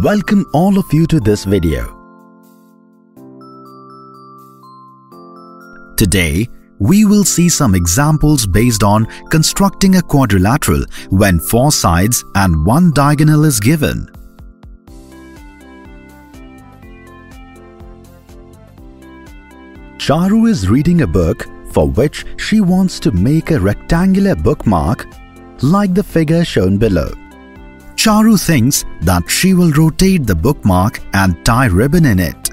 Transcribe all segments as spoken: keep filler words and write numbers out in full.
Welcome all of you to this video. Today, we will see some examples based on constructing a quadrilateral when four sides and one diagonal is given. Charu is reading a book for which she wants to make a rectangular bookmark like the figure shown below. Charu thinks that she will rotate the bookmark and tie ribbon in it.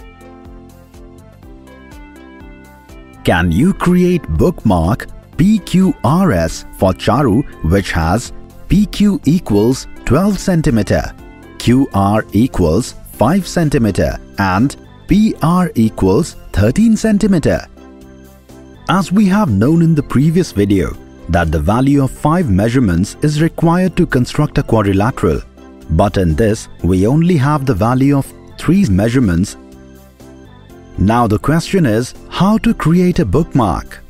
Can you create bookmark P Q R S for Charu, which has P Q equals twelve centimeters, Q R equals five centimeters and P R equals thirteen centimeters? As we have known in the previous video that the value of five measurements is required to construct a quadrilateral, but in this we only have the value of three measurements. Now the question is how to create a bookmark.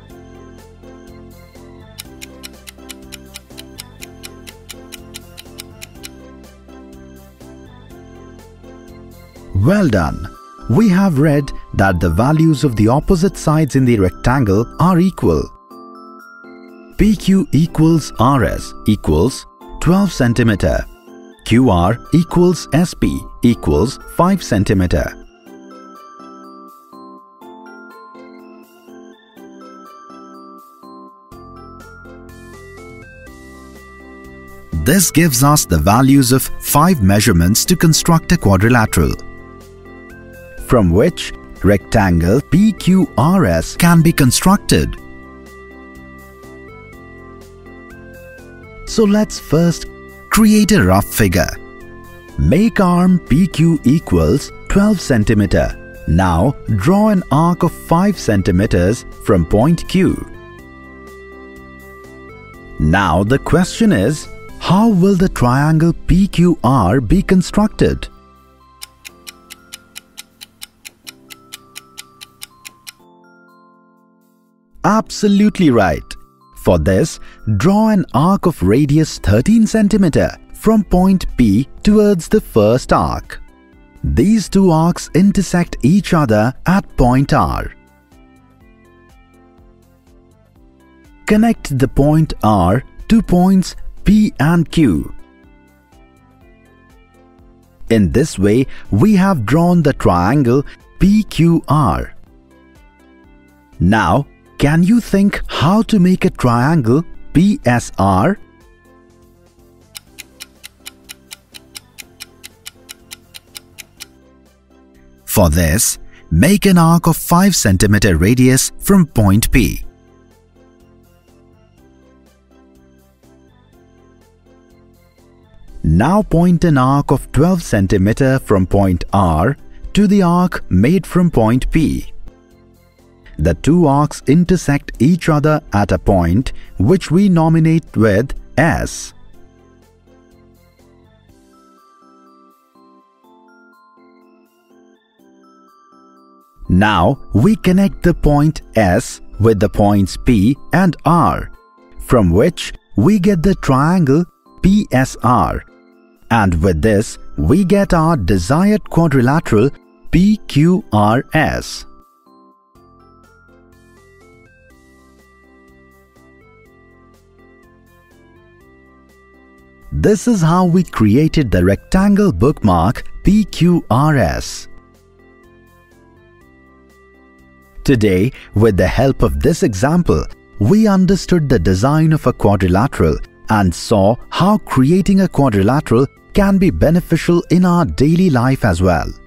Well done! We have read that the values of the opposite sides in the rectangle are equal. P Q equals R S equals twelve centimeters, Q R equals S P equals five centimeters. This gives us the values of five measurements to construct a quadrilateral, from which rectangle P Q R S can be constructed. So let's first create a rough figure. Make arm P Q equals twelve centimeters. Now draw an arc of five centimeters from point Q. Now the question is, how will the triangle P Q R be constructed? Absolutely right. For this, draw an arc of radius thirteen centimeters from point P towards the first arc. These two arcs intersect each other at point R. Connect the point R to points P and Q. In this way, we have drawn the triangle P Q R. Now, can you think how to make a triangle P S R? For this, make an arc of five centimeters radius from point P. Now point an arc of twelve centimeters from point R to the arc made from point P. The two arcs intersect each other at a point which we nominate with S. Now we connect the point S with the points P and R, from which we get the triangle P S R, and with this we get our desired quadrilateral P Q R S. This is how we created the rectangle bookmark P Q R S. Today, with the help of this example, we understood the design of a quadrilateral and saw how creating a quadrilateral can be beneficial in our daily life as well.